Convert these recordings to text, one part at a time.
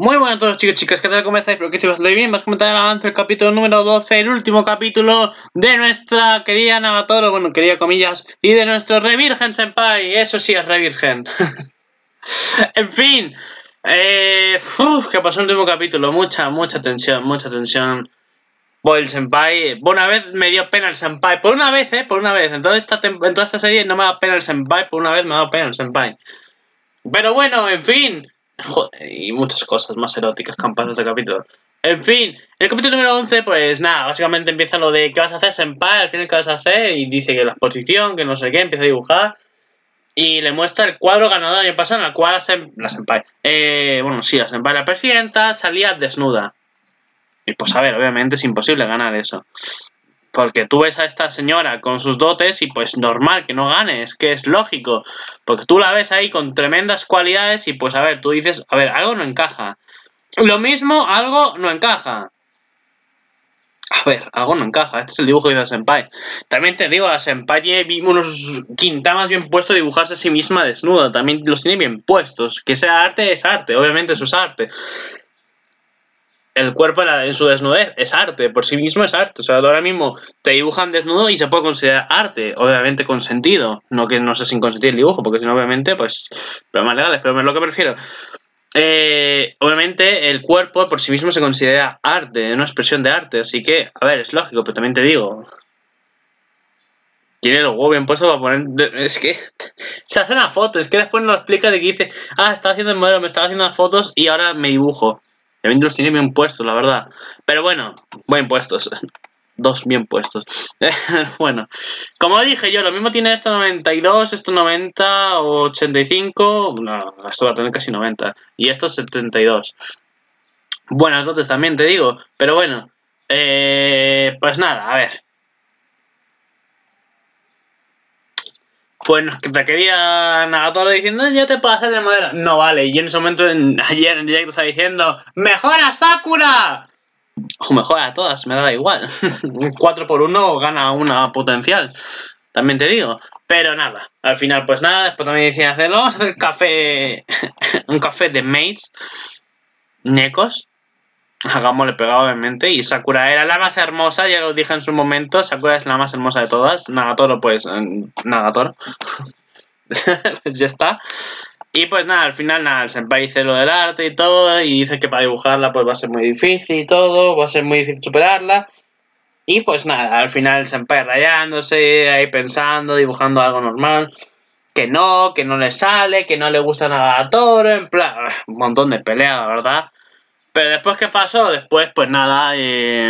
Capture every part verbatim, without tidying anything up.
Muy buenas a todos, chicos y chicas, ¿qué tal? ¿Cómo estáis? Espero que estéis bastante bien. Vas a comentar el avance del capítulo número doce, el último capítulo de nuestra querida Nagatoro, bueno, querida comillas, y de nuestro Revirgen Senpai. Eso sí es Revirgen. En fin, eh, uf, ¿qué pasó en el último capítulo? Mucha, mucha tensión, mucha tensión. Por el Senpai, por una vez me dio pena el Senpai, por una vez, eh, por una vez. En toda esta, en toda esta serie no me da pena el Senpai, por una vez me ha dado pena el Senpai. Pero bueno, en fin. Joder, y muchas cosas más eróticas que han pasado este capítulo. En fin, el capítulo número once, pues nada, básicamente empieza lo de ¿qué vas a hacer, Senpai? Al final, ¿qué vas a hacer? Y dice que la exposición, que no sé qué, empieza a dibujar. Y le muestra el cuadro ganador del año pasado, en el cual la, sen la Senpai, eh, bueno, sí, la Senpai, la presidenta, salía desnuda. Y pues a ver, obviamente es imposible ganar eso. Porque tú ves a esta señora con sus dotes y pues normal que no ganes, que es lógico. Porque tú la ves ahí con tremendas cualidades y pues a ver, tú dices, a ver, algo no encaja. Lo mismo, algo no encaja. A ver, algo no encaja. Este es el dibujo de la Senpai. También te digo, la Senpai tiene unos quintamas bien puestos de dibujarse a sí misma desnuda. También los tiene bien puestos. Que sea arte es arte, obviamente eso es arte. El cuerpo en su desnudez es arte, por sí mismo es arte. O sea, ahora mismo te dibujan desnudo y se puede considerar arte, obviamente con sentido. No que no sea sin consentir el dibujo, porque si no, obviamente, pues, problemas legales, pero es lo que prefiero. Eh, obviamente, el cuerpo por sí mismo se considera arte, una expresión de arte. Así que, a ver, es lógico, pero también te digo. Tiene el huevo bien puesto para poner. Es que se hace una foto, es que después nos explica de que dice, ah, estaba haciendo el modelo, me estaba haciendo las fotos y ahora me dibujo. El los tiene bien puestos, la verdad. Pero bueno, bien puestos. Dos bien puestos. Bueno, como dije yo, lo mismo tiene esto noventa y dos, esto noventa o ochenta y cinco. No, esto va a tener casi noventa. Y esto setenta y dos. Buenas dotes también, te digo. Pero bueno, eh, pues nada, a ver. Pues te quería Nagatoro diciendo, yo te puedo hacer de modelo. No vale, y en ese momento, en, ayer en directo estaba diciendo, ¡mejora Sakura! O mejora a todas, me da igual. Un cuatro por uno gana una potencial. También te digo. Pero nada, al final pues nada, después también decían hacerlo, vamos a hacer café, un café de mates, necos. Hagámosle pegado obviamente. Y Sakura era la más hermosa, ya lo dije en su momento. Sakura es la más hermosa de todas. Nagatoro, pues, Nagatoro. Pues ya está. Y pues nada, al final nada, el Senpai dice lo del arte y todo. Y dice que para dibujarla pues va a ser muy difícil y todo. Va a ser muy difícil superarla. Y pues nada, al final el Senpai rayándose, ahí pensando, dibujando algo normal. Que no, que no le sale, que no le gusta nada a Toro. En plan, un montón de pelea, la verdad. Pero después, ¿qué pasó? Después, pues nada, eh,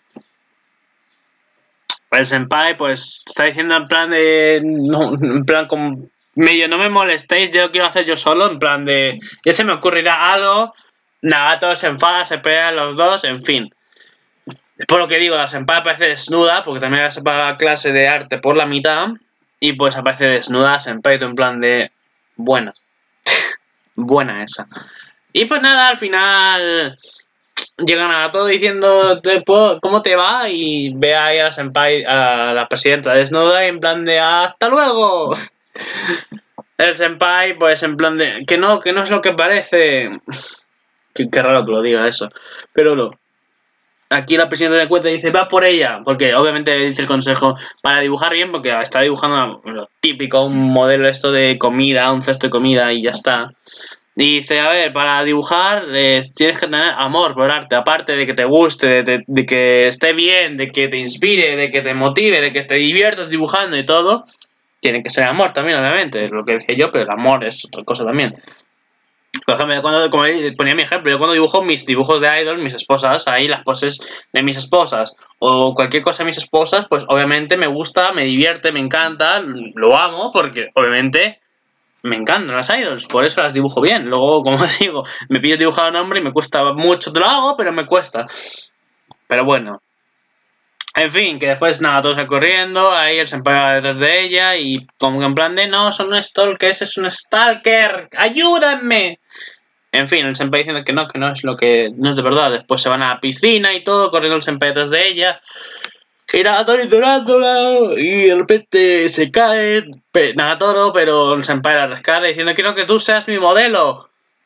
el Senpai, pues, está diciendo en plan de... No, en plan como... Medio, no me molestéis, yo lo quiero hacer yo solo, en plan de... Ya se me ocurrirá algo, Nagato se enfada, se pelean los dos, en fin. Por lo que digo, la Senpai aparece desnuda, porque también se paga clase de arte por la mitad, y pues aparece desnuda Senpai, en plan de... Buena. Buena esa. Y pues nada, al final llegan a todo diciendo ¿te puedo, ¿cómo te va? Y ve ahí a la senpai, a la presidenta desnuda y en plan de ¡hasta luego! El senpai pues en plan de que no, que no es lo que parece. Qué, qué raro que lo diga eso. Pero no. Aquí la presidenta de cuenta dice va por ella, porque obviamente dice el consejo para dibujar bien, porque está dibujando lo típico, un modelo esto de comida, un cesto de comida y ya está. Y dice, a ver, para dibujar eh, tienes que tener amor por arte, aparte de que te guste, de, de, de que esté bien, de que te inspire, de que te motive, de que te diviertas dibujando y todo, tiene que ser amor también, obviamente, es lo que decía yo, pero el amor es otra cosa también. Por ejemplo, cuando, como ponía mi ejemplo, yo cuando dibujo mis dibujos de idol, mis esposas, ahí las poses de mis esposas, o cualquier cosa de mis esposas, pues obviamente me gusta, me divierte, me encanta, lo amo, porque obviamente... Me encantan las idols, por eso las dibujo bien. Luego, como digo, me pides dibujar a un hombre y me cuesta mucho, te lo hago, pero me cuesta. Pero bueno. En fin, que después nada, todos corriendo, ahí el senpai va detrás de ella y como que en plan de no, son un stalker, ese es un stalker, ayúdenme. En fin, el senpai diciendo que no, que no es lo que no es de verdad. Después se van a la piscina y todo, corriendo el senpai detrás de ella. Y Nagatoro ignorándola, y de repente se cae Nagatoro, pero el senpai la rescata diciendo quiero que tú seas mi modelo.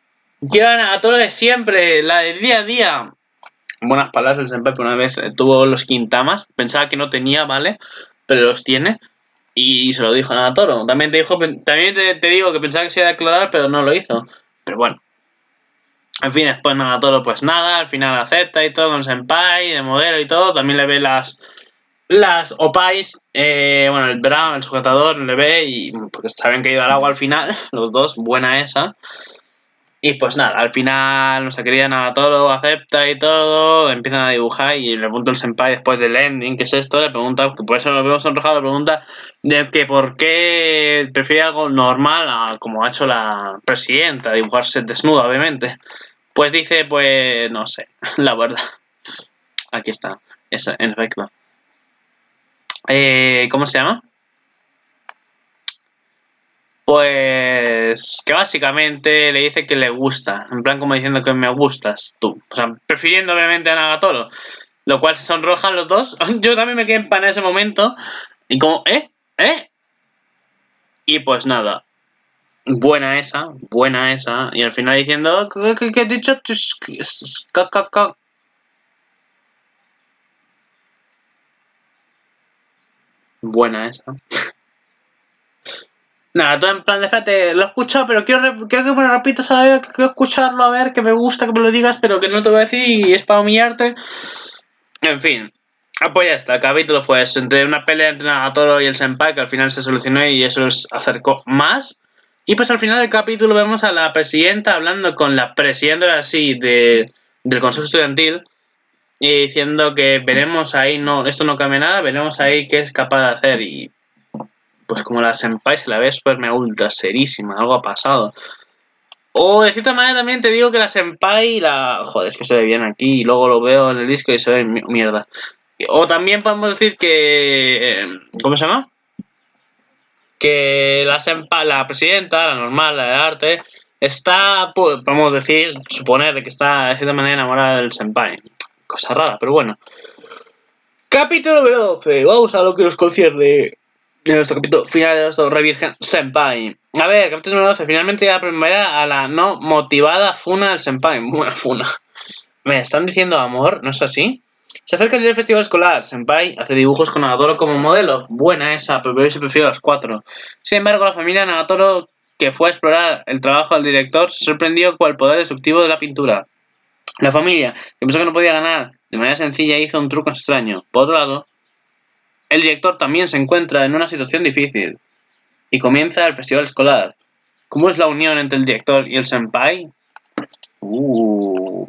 Quiero a Nagatoro de siempre, la del día a día. Buenas palabras, el senpai por una vez tuvo los Kintamas. Pensaba que no tenía, ¿vale? Pero los tiene. Y se lo dijo a Nagatoro. También te dijo, también te, te digo que pensaba que se iba a declarar, pero no lo hizo. Pero bueno. En fin, después Nagatoro pues nada, al final acepta y todo con senpai, de modelo y todo. También le ve las las opais, eh, bueno, el Brown, el sujetador, le ve y porque se habían caído al agua al final, los dos, buena esa. Y pues nada, al final nuestra querida Nagatoro acepta y todo, empiezan a dibujar y le pregunta el senpai después del ending, ¿qué es esto? Le pregunta, que por eso nos vemos sonrojados, le pregunta de que por qué prefiere algo normal a como ha hecho la presidenta, dibujarse desnuda, obviamente. Pues dice, pues, no sé, la verdad. Aquí está, eso, en efecto. Eh, ¿Cómo se llama? Pues que básicamente le dice que le gusta, en plan como diciendo que me gustas tú, o sea, prefiriendo obviamente a Nagatoro, lo cual se sonrojan los dos. Yo también me quedé en pan en ese momento y como, ¿eh? ¿eh? Y pues nada, buena esa, buena esa, y al final diciendo, ¿qué, qué, qué he dicho? Buena esa. Nada, todo en plan de fíjate, lo he escuchado, pero quiero, quiero que me lo repitas a ver, quiero escucharlo, a ver, que me gusta que me lo digas, pero que no te voy a decir y es para humillarte. En fin, ah, pues ya está, el capítulo fue eso, entre una pelea entre Nagatoro y el senpai, que al final se solucionó y eso los acercó más. Y pues al final del capítulo vemos a la presidenta hablando con la presidenta así de, del consejo estudiantil y diciendo que veremos ahí, no, esto no cambia nada, veremos ahí qué es capaz de hacer y... Pues como la senpai se la ve súper mega ultra serísima, algo ha pasado. O de cierta manera también te digo que la senpai la... Joder, es que se ve bien aquí y luego lo veo en el disco y se ve mierda. O también podemos decir que... ¿Cómo se llama? Que la senpai, la presidenta, la normal, la de arte, está, podemos decir, suponer que está de cierta manera enamorada del senpai. Cosa rara, pero bueno. Capítulo doce. Vamos a lo que nos concierne. En nuestro capítulo final de nuestro Revirgen Senpai. A ver, capítulo número doce. Finalmente ya primera a la no motivada Funa del Senpai. Buena Funa. Me están diciendo amor, ¿no es así? Se acerca el día del festival escolar. Senpai hace dibujos con Nagatoro como modelo. Buena esa, pero yo sí prefiero las cuatro. Sin embargo, la familia Nagatoro, que fue a explorar el trabajo del director, se sorprendió con el poder destructivo de la pintura. La familia, que pensó que no podía ganar de manera sencilla, hizo un truco extraño. Por otro lado, el director también se encuentra en una situación difícil y comienza el festival escolar. ¿Cómo es la unión entre el director y el senpai? Uh.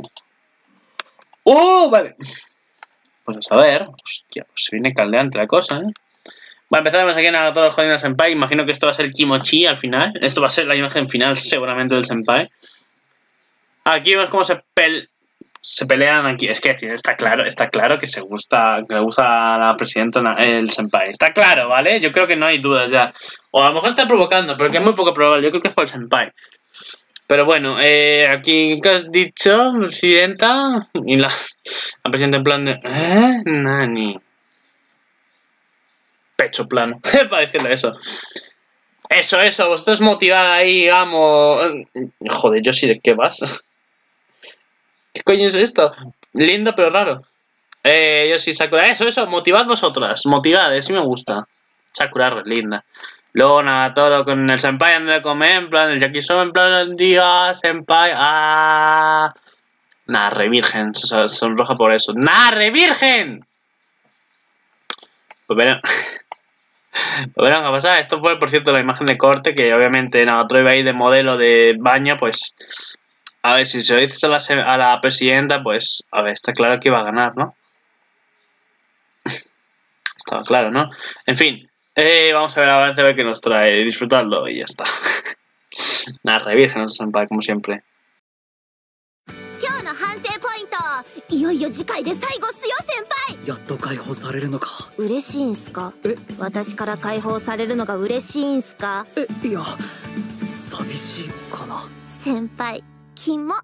¡Uh! Vale. Pues a ver. Hostia, pues se viene caldeante la cosa, ¿eh? Va a empezar aquí a Nagatoro jodiendo al senpai. Imagino que esto va a ser Kimochi al final. Esto va a ser la imagen final seguramente del senpai. Aquí vemos cómo se pel... Se pelean aquí, es que está claro, está claro que se gusta, que le gusta a la presidenta el senpai. Está claro, ¿vale? Yo creo que no hay dudas ya. O a lo mejor está provocando, pero que es muy poco probable. Yo creo que es por el senpai. Pero bueno, eh, aquí, ¿qué has dicho, presidenta? Y la, la presidenta en plan de... ¿Eh? Nani. Pecho plano, para decirle eso. Eso, eso, vosotros motivada ahí, amo. Joder, yo sí, ¿de qué vas? ¿Qué coño es esto? Lindo pero raro. Eh, yo sí, Sakura. Eso, eso, motivad vosotras. Motivad, sí me gusta. Sakura, linda. Luego Nagatoro con el senpai anda de comer, en plan, el yakisoba en plan, diga, senpai, ah. Nah, re virgen, se sonroja por eso. Nah, re virgen. Pues verán. Pues verán qué pasa. Esto fue, por cierto, la imagen de corte, que obviamente Nagatoro iba ahí de modelo de baño, pues... A ver, si se lo dices a la, a la presidenta, pues, a ver, está claro que iba a ganar, ¿no? Estaba claro, ¿no? En fin, eh, vamos a ver avance, a ver qué nos trae. Disfrutadlo y ya está. Nada, revirgen a senpai, como siempre. いよいよ次回で最後っすよ先輩。やっと解放されるのか。嬉しいんすか。え、私から解放されるのが嬉しいんすか。え、いや寂しいかな。先輩、キモ。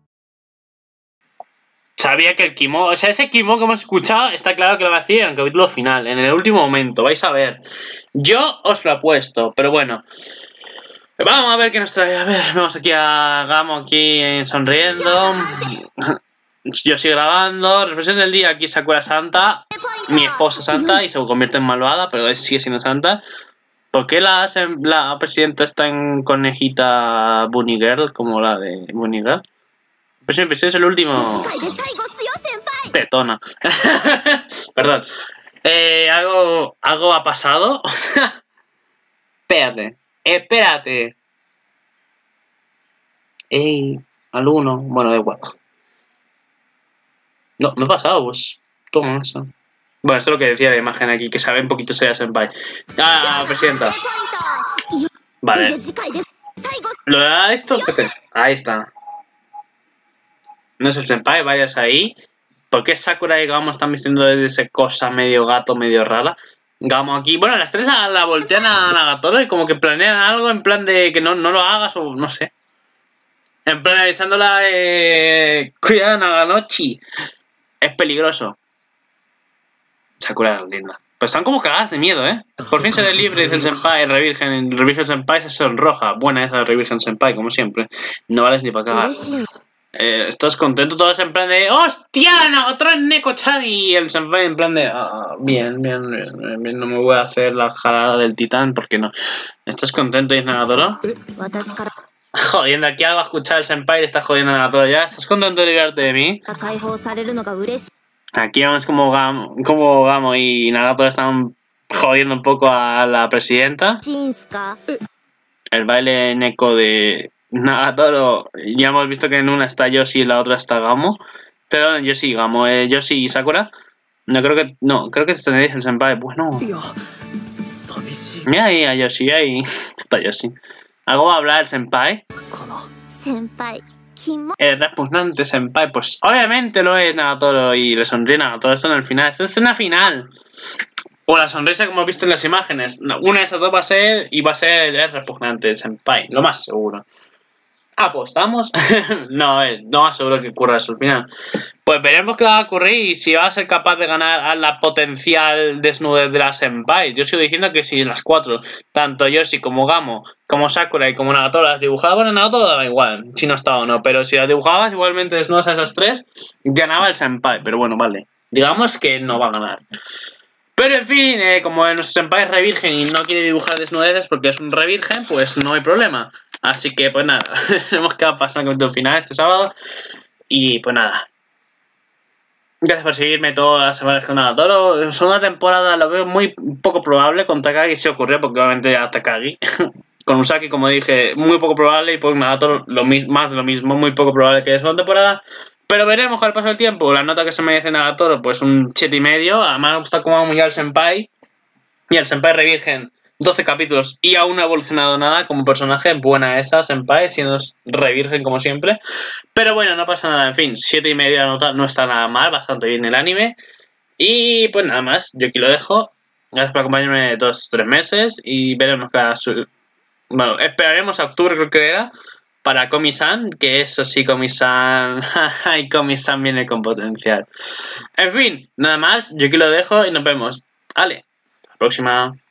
Sabía que el Kimo, o sea, ese Kimo que hemos escuchado, está claro que lo va a decir en el capítulo final, en el último momento, vais a ver. Yo os lo apuesto, pero bueno. Vamos a ver qué nos trae. A ver, vemos aquí a Gamo aquí sonriendo. Yo sigo grabando. Reflexión del día. Aquí Sakura Santa. Mi esposa Santa y se convierte en malvada, pero sigue siendo Santa. ¿Por qué la, la presidenta está en conejita Bunny Girl como la de Bunny Girl? Pues siempre es el último. Tetona. Perdón. Eh, ¿algo, ¿Algo ha pasado? O sea, espérate. Espérate. Ey, al uno. Bueno, da igual. No, no ha pasado, pues. Toma eso. Bueno, esto es lo que decía la imagen aquí, que sabe un poquito Seiya Senpai. Ah, presidenta. Vale. ¿Lo da esto? Ahí está. No es el Senpai, vayas ahí. ¿Por qué Sakura y Gamo están vistiendo de esa cosa medio gato, medio rara? Gamo aquí. Bueno, las tres la, la voltean a Nagatoro y como que planean algo en plan de que no, no lo hagas o no sé. En plan avisándola de... Cuidado, Naganochi. Es peligroso. Sakura linda. Pero están como cagadas de miedo, ¿eh? Por fin seré libre, dice el Senpai, el Revirgen. El Revirgen Senpai se sonroja. Buena esa Revirgen Senpai, como siempre. No vales ni para cagar. Eh, ¿Estás contento? Todos en plan de ¡hostia! No, otro es Neko-chan. Y el Senpai en plan de ah, bien, bien, bien, bien, no me voy a hacer la jalada del titán porque no. ¿Estás contento, dice Nagatoro? Jodiendo, aquí algo a escuchar el Senpai y está jodiendo a Nagatoro ya. ¿Estás contento de librarte de mí? Aquí vemos como Gamo, como Gamo y Nagatoro están jodiendo un poco a la presidenta. El baile Neko de Nagatoro, ya hemos visto que en una está Yoshi y en la otra está Gamo. Pero Yoshi y Gamo, eh, Yoshi y Sakura. No creo que. No, creo que te dice el Senpai. Bueno. Mira ahí a Yoshi, ahí. Está Yoshi. ¿Algo va a hablar el Senpai? Senpai. El repugnante Senpai, pues obviamente lo es Nagatoro y le sonríe Nagatoro. Esto en el final, esto es una final. O la sonrisa como hemos visto en las imágenes. Una de esas dos va a ser y va a ser el repugnante Senpai, lo más seguro. ¿Apostamos? no, eh, no aseguro que ocurra eso al final. Pues veremos qué va a ocurrir y si va a ser capaz de ganar a la potencial desnudez de la Senpai. Yo sigo diciendo que si las cuatro, tanto Yoshi como Gamo, como Sakura y como Nagatoro las dibujaba, bueno, Nagatoro daba igual, si no estaba o no, pero si las dibujabas igualmente desnudas a esas tres, ganaba el Senpai, pero bueno, vale. Digamos que no va a ganar. Pero en fin, eh, como nuestro Senpai es revirgen y no quiere dibujar desnudeces porque es un revirgen, pues no hay problema. Así que pues nada, hemos quedado pasando con el final este sábado. Y pues nada. Gracias por seguirme todas las semanas con Nagatoro. En segunda temporada lo veo muy poco probable. Con Takagi sí ocurrió porque obviamente era Takagi. Con Usaki, como dije, muy poco probable. Y por Nagatoro lo más de lo mismo, muy poco probable que en segunda temporada. Pero veremos con el paso del tiempo. La nota que se merece Nagatoro, pues un siete y medio. Además me gusta cómo ha muy al Senpai. Y el Senpai revirgen doce capítulos y aún no ha evolucionado nada como personaje. Buena esa, Senpai, siendo revirgen como siempre. Pero bueno, no pasa nada. En fin, siete y medio la nota no está nada mal. Bastante bien el anime. Y pues nada más, yo aquí lo dejo. Gracias por acompañarme dos o tres meses. Y veremos cada... Bueno, esperaremos a octubre, creo que era. Para Komi-san, que eso sí, Komi-san. Y Komi-san viene con potencial. En fin, nada más, yo aquí lo dejo y nos vemos. Vale, hasta la próxima.